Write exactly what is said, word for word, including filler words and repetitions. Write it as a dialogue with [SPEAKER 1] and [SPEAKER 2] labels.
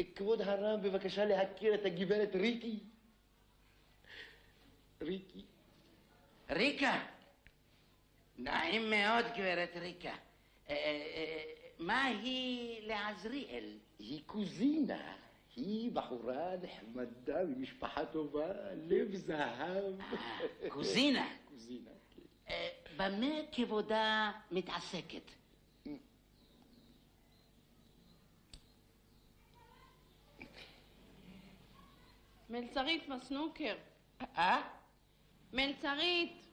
[SPEAKER 1] כבוד הרב, בבקשה להכיר את הגברת ריקי. ריקי.
[SPEAKER 2] ריקה. נעים מאוד, גברת ריקה. מה היא לעזריאל?
[SPEAKER 1] היא קוזינה. היא בחורה נחמדה ממשפחה טובה, לב זהב.
[SPEAKER 2] קוזינה.
[SPEAKER 1] קוזינה.
[SPEAKER 2] במה כבודה מתעסקת?
[SPEAKER 3] מלצרית מסנוקר.
[SPEAKER 2] אה?
[SPEAKER 3] מלצרית.